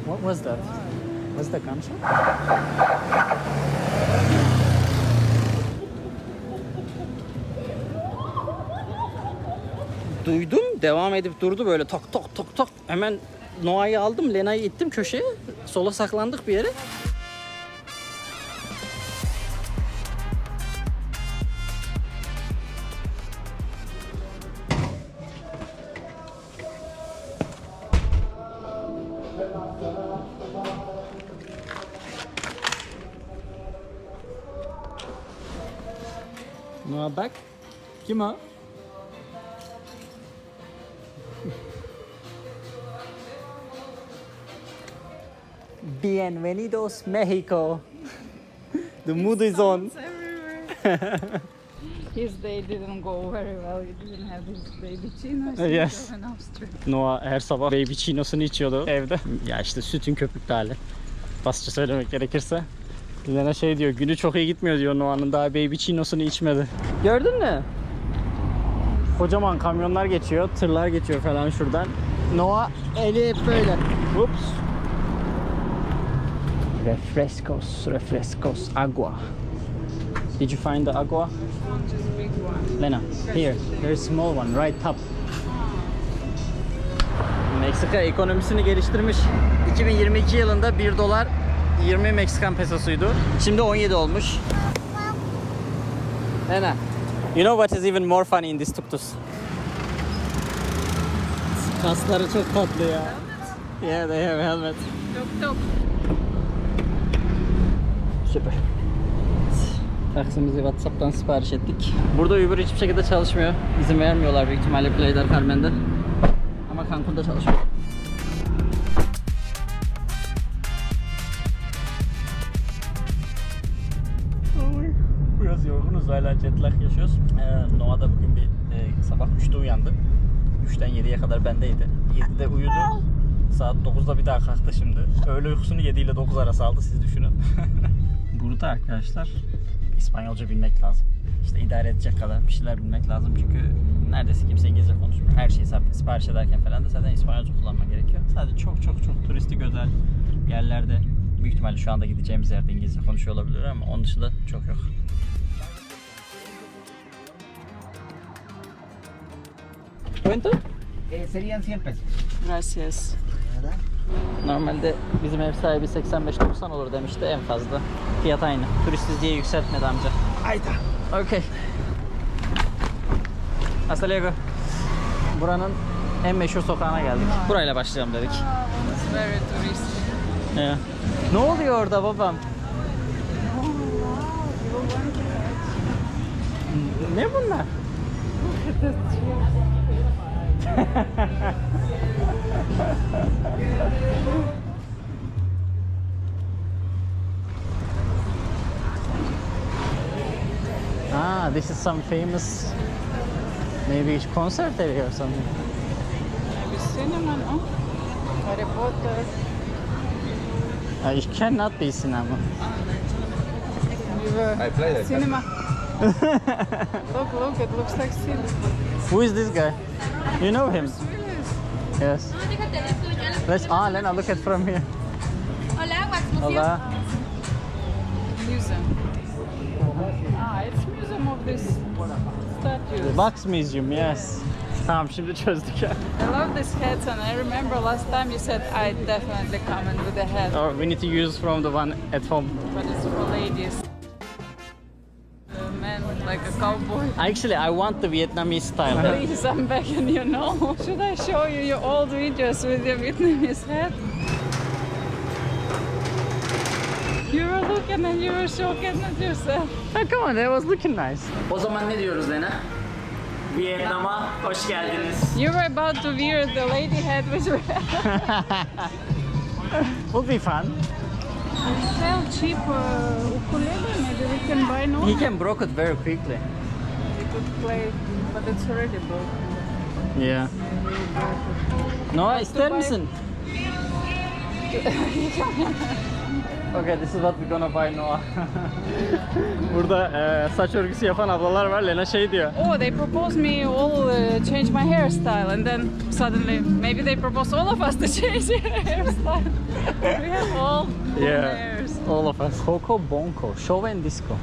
What was that? Was that gunshot? Duydum, devam edip durdu böyle tak tak tak tak. Hemen Noah'yı aldım, Lena'yı ittim köşeye. Sola saklandık bir yere. Noah bak. Kim o? Bienvenidos Mexico. The mood is on. His day didn't go very well. He didn't have his baby chinos. Yes. Noah her sabah baby chinosunu içiyordu evde. Ya işte sütün köpüklü hali. Basitçe söylemek gerekirse. Lena şey diyor, günü çok iyi gitmiyor diyor, Noah'nın daha baby chinosunu içmedi. Gördün mü? Kocaman kamyonlar geçiyor, tırlar geçiyor falan şuradan. Noah eli hep böyle. Ups. Refrescos, agua. Did you find the agua? Just big one. Lena, here. There's a small one, right top. Meksika ekonomisini geliştirmiş. 2022 yılında 1 dolar 20 Meksikan pesosuydu. Şimdi 17 olmuş. Lena, you know what is even more funny in this tuk-tuk? Kasları çok tatlı ya. Yeah, they have helmet. Tuk. Süper. Taksimizi WhatsApp'tan sipariş ettik. Burada Uber hiçbir şekilde çalışmıyor. İzin vermiyorlar büyük ihtimalle Playa del Carmen'de. Ama Cancun'da çalışıyor. Biraz yorgunuz, hala jet lag yaşıyoruz. Noah da bugün bir sabah 3'te uyandı. 3'ten 7'ye kadar bendeydi. 7'de uyudu. Saat 9'da bir daha kalktı şimdi. Öğle uykusunu 7 ile 9 arası aldı, siz düşünün. Burada arkadaşlar İspanyolca bilmek lazım. İşte idare edecek kadar bir şeyler bilmek lazım çünkü neredeyse kimse İngilizce konuşmuyor. Her şeyi sipariş ederken falan da zaten İspanyolca kullanmak gerekiyor. Sadece çok turistik özel yerlerde, büyük ihtimalle şu anda gideceğimiz yerde İngilizce konuşuyor olabilir ama onun dışında çok yok. ¿Cuento? Serían 100 pesos. Gracias. Normalde bizim ev sahibi 85-90 olur demişti en fazla. Fiyat aynı. Turistiz diye yükseltmedi amca. Ahí está. Okay. Hasta luego. Buranın en meşhur sokağına geldik. Burayla başlayalım dedik. It's very touristy. Ya. Ne oluyor orada babam? Ne bunlar? Ah, this is some famous, maybe concert area or something. Maybe cinema, no? Harry Potter. It cannot be cinema. I play that. Cinema. Look, it looks like cinema. Who is this guy? You know him? Yes. Let's. Lena, look at from here. Hola, Wax Museo. Hola. Museum. It's museum of this statues. Wax Museum, yes. Tamam, şimdi çözdük ya. I love these hats, and I remember last time you said I definitely come in with a hat, Or we need to use from the one at home. but it's for ladies. Man like a cowboy. Actually, I want the Vietnamese style. Please, I'm begging you, no. Should I show you your old videos with your Vietnamese hat? You were looking and you were shocking at yourself. Oh, come on, that was looking nice. O zaman ne diyoruz Lena? Vietnam'a hoş geldiniz. You were about to wear the lady hat which we Will be fun. sell cheap ukulele. Maybe we can buy no. He can broke it very quickly. We could play, but it's already broken. Yeah. Noah, ister misin? Okay, this is what we're gonna buy Noah. Burada saç örgüsü yapan ablalar var. Lena şey diyor. Oh, they proposed me all change my hairstyle, and then suddenly maybe they proposed all of us to change hairstyle. We have all hairs. All of us. Coco Bonco, show and disco.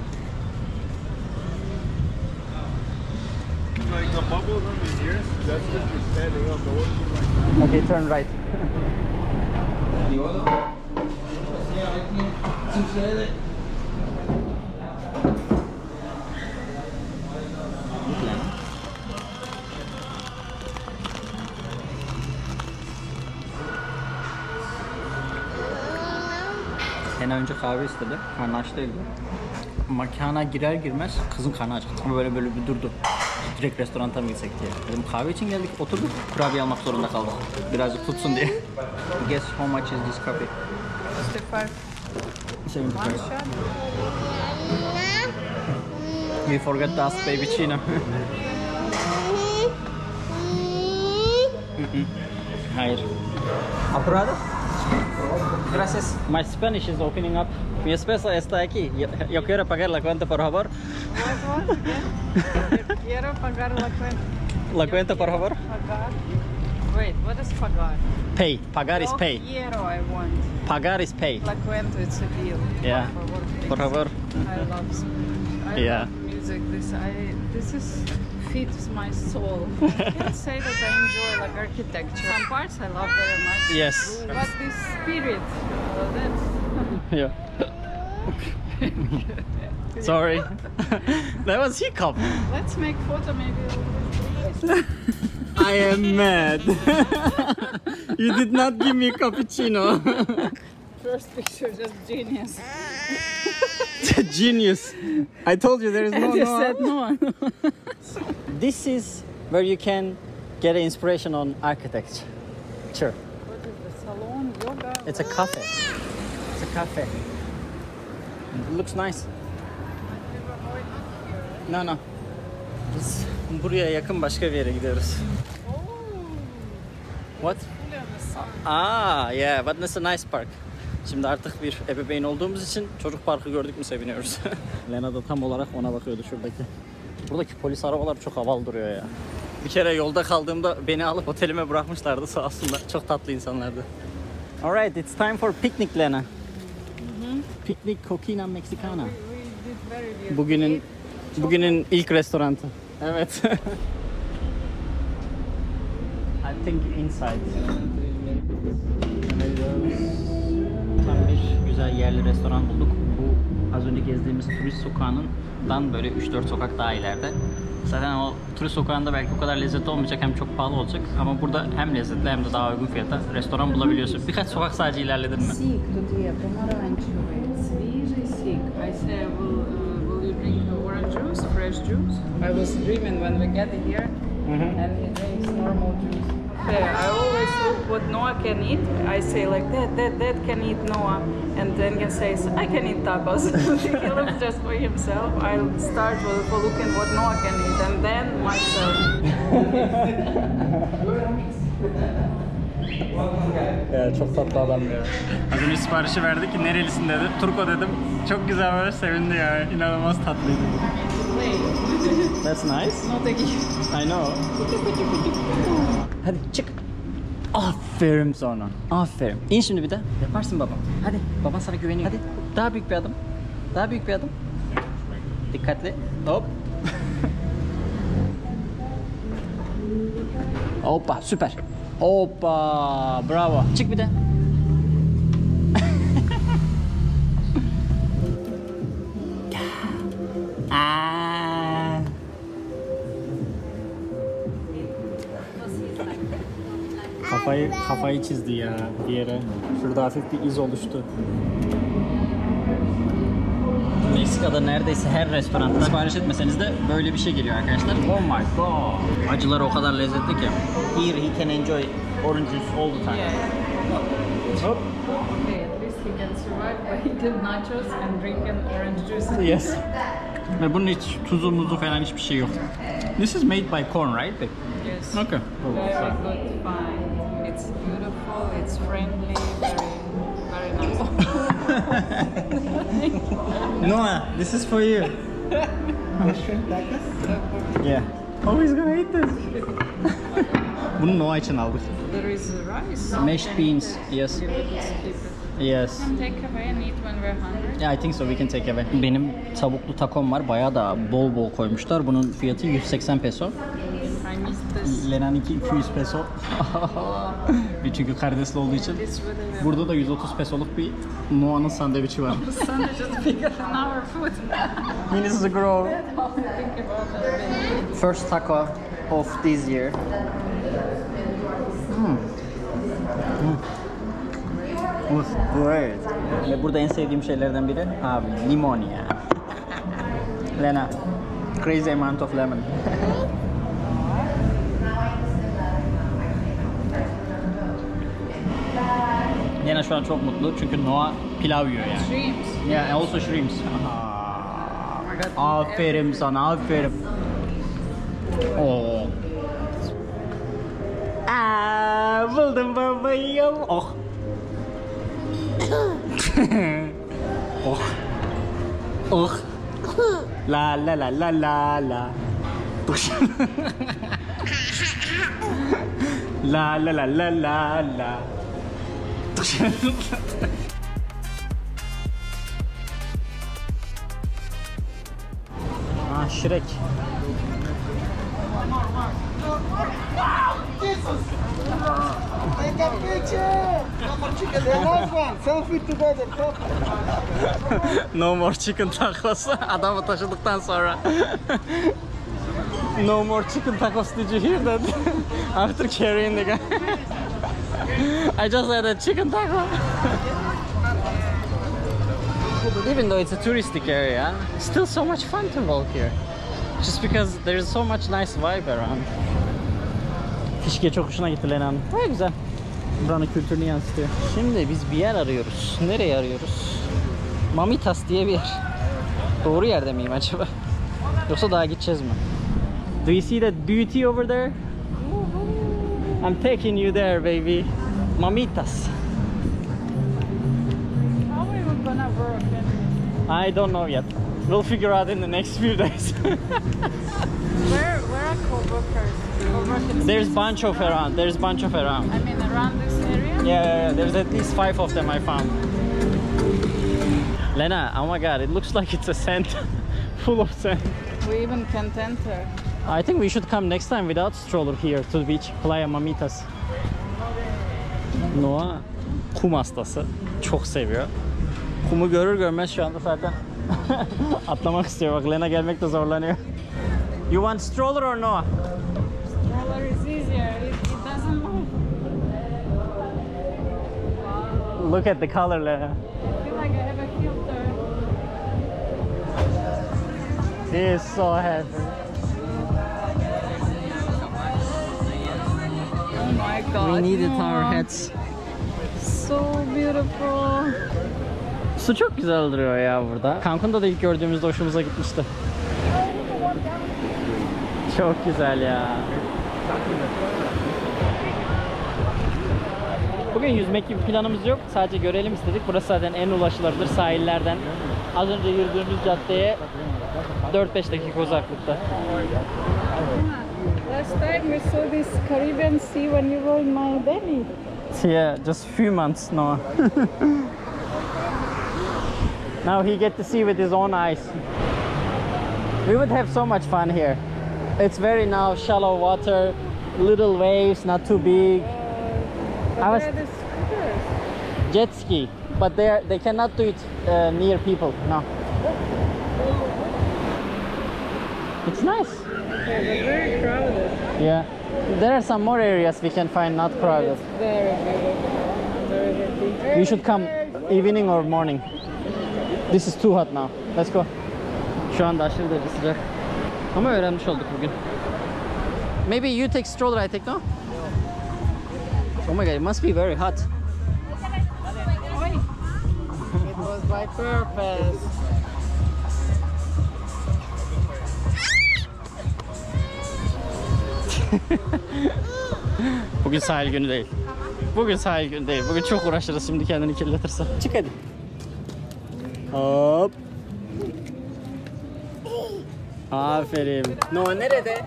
Like the bubbles on the ears, that's just you're standing up. The one Okay, turn right. Lena önce kahve istedi. Karnı aç değildi. Mekana girer girmez kızın karnı acıktı. Ama böyle bir durdu. Direkt restoranta mı gitsek diye. Dedim kahve için geldik, oturduk. Kurabiye almak zorunda kaldık. Birazcık tutsun diye. Guess how much is this coffee? 75. 75. We forgot to ask baby Chino. Hayır. Apurado? Gracias. My Spanish is opening up. Mi esposa está aquí. Yo quiero pagar la cuenta, por favor. What? Quiero pagar la cuenta. La cuenta, por favor. Pagar. Wait, what is pagar? Pay. Pagar is pay. Quiero, I want. Pagar is pay. La cuenta, it's a bill. Yeah. Por favor. I love Spanish. I Yeah. love music. This is fits my soul. I can't say that I enjoy like architecture. Some parts I love very much. Yes. But this spirit, that's. Yeah. Sorry. That was hiccup. Let's make photo maybe. I am mad. You did not give me cappuccino. First picture, just genius. Genius. I told you there is no You no. said no. This is where you can get inspiration on architecture. Sure. What is the salon? Yoga? It's a cafe. It's a cafe. It looks nice. No. Biz buraya yakın başka bir yere gidiyoruz. What? Yeah, but it's a nice park. Şimdi artık bir ebeveyn olduğumuz için çocuk parkı gördük mü seviniyoruz. Lena da tam olarak ona bakıyordu şuradaki. Buradaki polis arabaları çok havalı duruyor ya. Bir kere yolda kaldığımda beni alıp otelime bırakmışlardı sağ olsunlar. Çok tatlı insanlardı. Alright, it's time for picnic Lena. Picnic Coquina Mexicana. Bugünün ilk restoranı. Evet. I think inside. Tam bir güzel yerli restoran bulduk. Bu az önce gezdiğimiz turist sokağından böyle 3-4 sokak daha ileride. Zaten o turist sokağında belki o kadar lezzetli olmayacak, hem çok pahalı olacak ama burada hem lezzetli hem de daha uygun fiyata restoran bulabiliyorsun. Birkaç sokak sadece ilerledin mi? Сик тут є, помаранчевий, свіжий сік. I say, will you drink orange juice, fresh juice? I was dreaming when we get here, and he drinks normal juice. Yeah, I always look what Noah can eat. I say like that can eat Noah, and then he says I can eat tacos. He looks just for himself. I'll start with looking what Noah can eat, and then myself. Ya çok tatlı adam ya. Az önce siparişi verdi ki nerelisin dedi. Turko dedim. Çok güzel, böyle sevindi ya. İnanılmaz tatlıydı. That's nice. Not a gift. I know. Hadi çık. Aferin sana. Aferin. İn şimdi bir de. Yaparsın baba. Hadi. Baban sana güveniyor. Hadi. Daha büyük bir adım. Daha büyük bir adım. Dikkatli. Hop. Hoppa, süper. Hoppa, bravo. Çık bir de. Kafayı çizdi ya bir yere. Şurada hafif bir iz oluştu. Meksika'da neredeyse her restoranda sipariş etmeseniz de böyle bir şey geliyor arkadaşlar. Oh my god. Acıları o kadar lezzetli ki. Here he can enjoy orange juice all the time. Yeah. Hop. Okay, at least he can survive by eating nachos and drinking orange juice. Yes. Ve bunun hiç tuzu muzu falan hiçbir şey yok. This is made by corn, right? Yes. Okay. Very good, fine. It's beautiful, it's friendly, very nice. Noah, this is for you. Yeah. Oh, he's gonna eat this. Bunu Noah için aldık. There is rice. Mashed beans. Yes. Yes. Can take away and eat when we're hungry. Yeah, I think so. We can take away. Benim tavuklu takom var. Bayağı da bol bol koymuşlar. Bunun fiyatı 180 peso. I missed this. Lena'nınki 200 peso. Bir çünkü karidesli olduğu için. This would have Burada da 130 pesoluk bir Noah'nın sandviçi var. the sun is just bigger than our food. He needs to grow. Think about that. First taco of this year. Great. Ve burada en sevdiğim şeylerden biri abi limon ya. Lena, crazy amount of lemon. Lena şu an çok mutlu çünkü Noah pilav yiyor yani. Dreams. Yeah, also shrimps. Aferin sana, aferin. Oh. Buldum babayım. Oh. Oh. Oh. La la la la la la. La la la la la la. Shrek. Take a picture! No more chicken, the last one! Selfie together, No more chicken tacos. Adamı taşıdıktan sonra. No more chicken tacos. Did you hear that? After carrying the guy. I just had a chicken taco. Even though it's a touristic area, still so much fun to walk here. Just because there's so much nice vibe around. Fişke çok hoşuna gitti Lena'nın. Ne güzel. Buranın kültürünü yansıtıyor. Şimdi biz bir yer arıyoruz. Nereye arıyoruz? Mamitas diye bir yer. Doğru yerde miyim acaba? Yoksa daha gideceğiz mi? Do you see that beauty over there? I'm taking you there, baby. Mamitas. How are we gonna work then? I don't know yet. We'll figure out in the next few days. Where are co-workers? There's bunch of around. There's bunch of around. I mean around this area? Yeah. There's at least 5 of them I found. Lena, oh my god, it looks like it's a sand. Full of sand. We even can't enter. I think we should come next time without stroller here to the beach. Playa Mamitas. Noah kum hastası. Çok seviyor. Kumu görür görmez şu anda zaten atlamak istiyor. Bak Lena gelmekte zorlanıyor. You want stroller or Noah? Stroller is easier. It doesn't move. Wow. Look at the color, Lena. I feel like I have a filter. He is so happy. Oh my god. We needed no. our heads. So beautiful. Su çok güzel duruyor ya burada. Cancun'da da ilk gördüğümüzde hoşumuza gitmişti. Çok güzel ya. Bugün yüzmek gibi planımız yok. Sadece görelim istedik. Burası zaten en ulaşılabilir sahillerden. Az önce yürüdüğümüz caddeye 4-5 dakika uzaklıkta. Last time we saw this Caribbean Sea when you were in my belly. Yeah, just few months now. Now he get to see with his own eyes. We would have so much fun here. It's very now shallow water, little waves, not too big. I was Where are the scooters? jet ski, but they cannot do it near people. No. It's nice. Yeah, they're very crowded. Yeah. There are some more areas we can find not crowded. It's very beautiful. Very happy. You should come evening or morning. This is too hot now. Let's go. Şu anda aşırı derece sıcak. Ama öğrenmiş olduk bugün. Maybe you take stroller, I take no? Oh my god, it must be very hot. It was by purpose. Bugün sahil günü değil. Bugün sahil günü değil. Bugün çok uğraşırız şimdi kendini kirletirse. Çık hadi. Hop. Aferin. Noah nerede?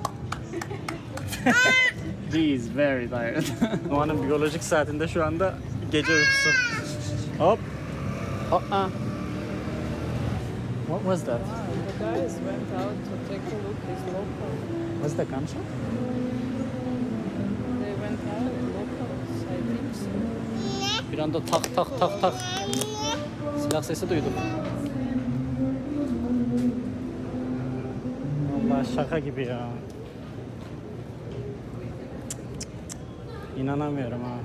He is very tired. Noah'nın biyolojik saatinde şu anda gece uykusu. Hop. What was that? The guys went out to take a look. It's local. Was the gunshot? They went out locals. I think so. Bir anda tak tak tak tak. Silah sesi duydum. Allah şaka gibi ya. İnanamıyorum ha.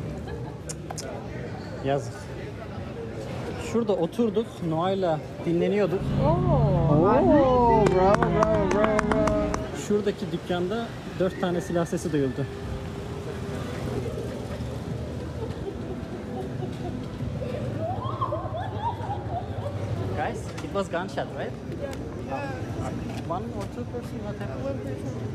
Yazık. Şurada oturduk, Noah'yla dinleniyorduk. Oh, Bravo. Şuradaki dükkanda 4 tane silah sesi duyuldu. Guys, it was gunshot, right? One or two person, what happened?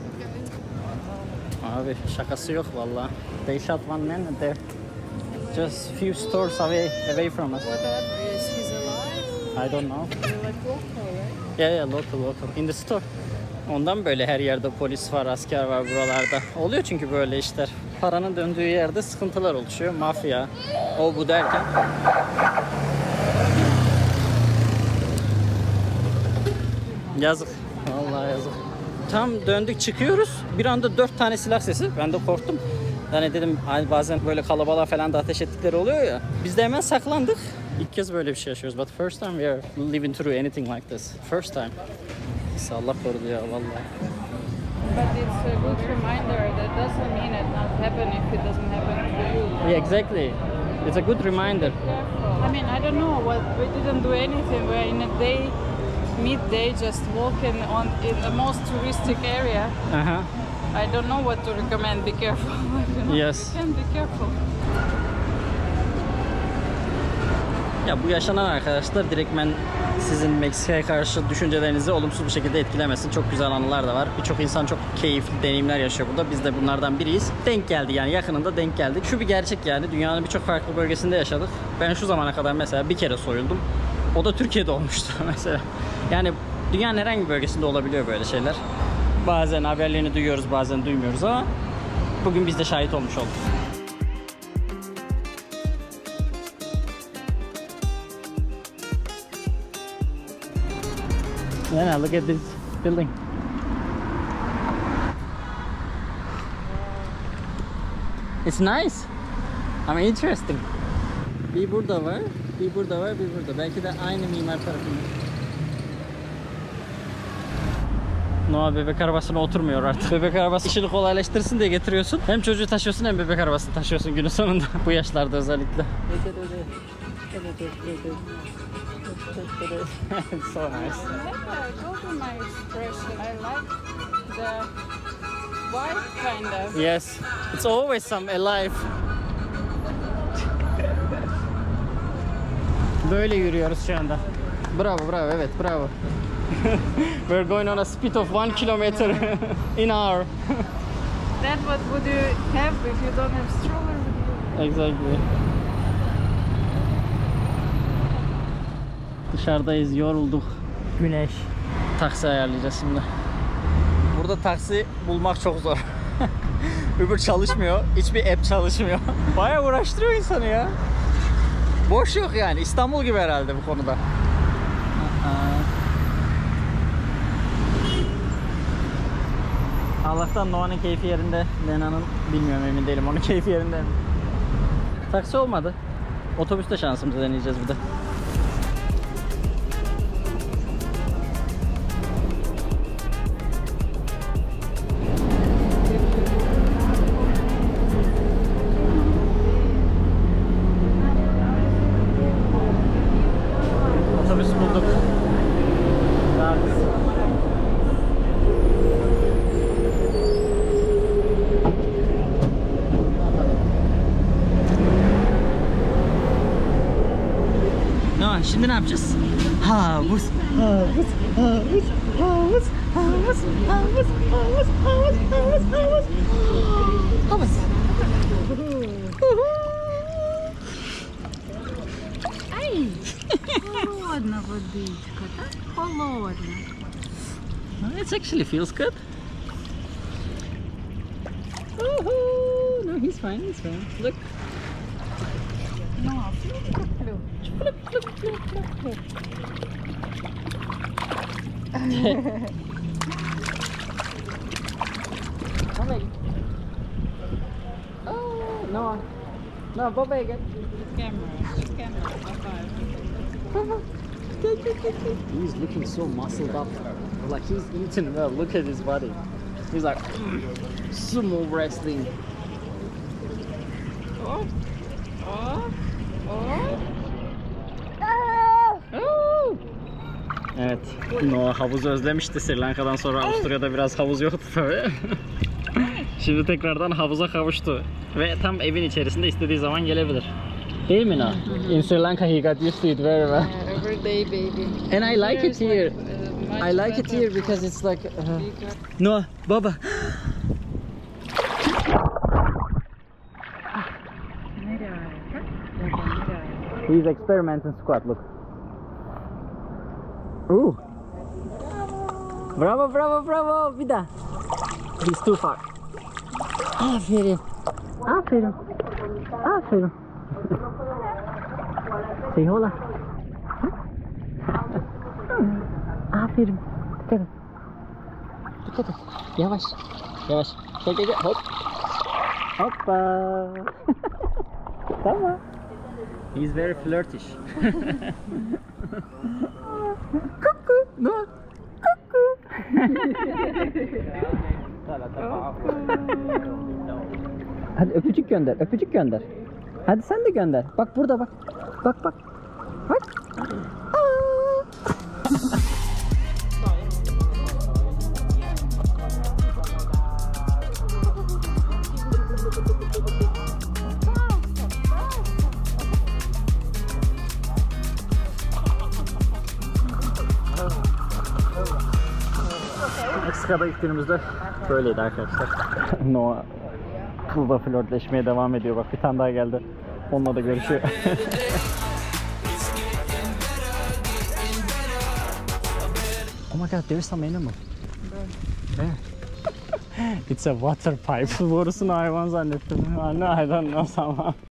Abi şakası yok valla. They shot one man and they're just few stores away from us. What happened? Is he's alive? I don't know. You're like local, right? Yeah, local. In the store. Ondan böyle her yerde polis var, asker var buralarda. Oluyor çünkü böyle işler. Paranın döndüğü yerde sıkıntılar oluşuyor. Mafya, o bu derken. Yazık. Vallahi yazık. Tam döndük çıkıyoruz. Bir anda 4 tane silah sesi. Ben de korktum. Yani dedim hani bazen böyle kalabalığa falan da ateş ettikleri oluyor ya. Biz de hemen saklandık. İlk kez böyle bir şey yaşıyoruz. But first time we are living through anything like this. First time. Allah korudu ya vallahi. But it's a good reminder. That doesn't mean it not happen if it doesn't happen to you. Yeah, exactly. It's a good reminder. I mean, I don't know what we didn't do anything. We're in a day, midday, just walking on in the most touristic area. I don't know what to recommend. Be careful. Yes. You can be careful. Ya bu yaşanan arkadaşlar direktmen sizin Meksika'ya karşı düşüncelerinizi olumsuz bir şekilde etkilemesin. Çok güzel anılar da var. Birçok insan çok keyifli deneyimler yaşıyor burada. Biz de bunlardan biriyiz. Denk geldi yani yakınında denk geldik. Şu bir gerçek yani dünyanın birçok farklı bölgesinde yaşadık. Ben şu zamana kadar mesela bir kere soyuldum. O da Türkiye'de olmuştu mesela. Yani dünyanın herhangi bir bölgesinde olabiliyor böyle şeyler. Bazen haberlerini duyuyoruz, bazen duymuyoruz ama bugün biz de şahit olmuş olduk. Yeah, look at this building. It's nice. I mean, interesting. Bir burada var, bir burada var, bir burada. Belki de aynı mimar tarafında. Noah bebek arabasına oturmuyor artık. Bebek arabası işini kolaylaştırsın diye getiriyorsun. Hem çocuğu taşıyorsun hem bebek arabasını taşıyorsun günün sonunda. Bu yaşlarda özellikle. So nice. I told you my expression. I like the white kind of. Yes, it's always some alive. Böyle yürüyoruz şu anda. Bravo, evet, bravo. We're going on a speed of 1 kilometer in hour. Then what would you have if you don't have stroller with you? Exactly. Dışarıdayız, yorulduk. Güneş. Taksi ayarlayacağız şimdi. Burada taksi bulmak çok zor. Uber çalışmıyor, hiçbir app çalışmıyor. Bayağı uğraştırıyor insanı ya. Boş yok yani, İstanbul gibi herhalde bu konuda. Allah'tan Noah'nın keyfi yerinde, Lena'nın bilmiyorum, emin değilim, onun keyfi yerinde mi? Taksi olmadı. Otobüste şansımızı deneyeceğiz bir de. Otobüs bulduk. Şimdi ne yapacağız? Havuz, havuz, havuz, havuz, havuz, havuz, havuz, havuz, havuz, havuz, havuz. Ай, холодно водичка, так холодно. It actually feels good. Woohoo! No, he's fine. He's fine. Look. No, flip. Oh no, no, Bobby again. Camera. Bye-bye. He's looking so muscled up. Like he's eating well. Look at his body. He's like sumo wrestling. Oh. Evet. Noah havuzu özlemişti. Sri Lanka'dan sonra Avusturya'da biraz havuz yoktu tabii. Şimdi tekrardan havuza kavuştu. Ve tam evin içerisinde istediği zaman gelebilir. Değil mi Noah? In Sri Lanka he got used to it very well. Every day, baby. And I like it here. I like it here because it's like Noah, Baba. He's experimenting squat, look. Ooh. Bravo, bravo, bravo. Bir daha. He's too far. Aferin. Aferin. Aferin. Say hola. Aferin. Dikkat et. Dikkat et. Yavaş. Yavaş. Gel gel gel. Hop. Hoppa. Tamam. He's very flirtish. Cuckoo. No. Cuckoo. Hadi öpücük gönder. Öpücük gönder. Hadi sen de gönder. Bak burada bak. Bak bak. Bak. Meksika'da ilk günümüzde böyleydi arkadaşlar. Noah burada flörtleşmeye devam ediyor. Bak bir tane daha geldi. Onunla da görüşüyor. Oh my god, there's some animal. There. It's a water pipe. Borusunu hayvan zannettim. No, I don't know somehow.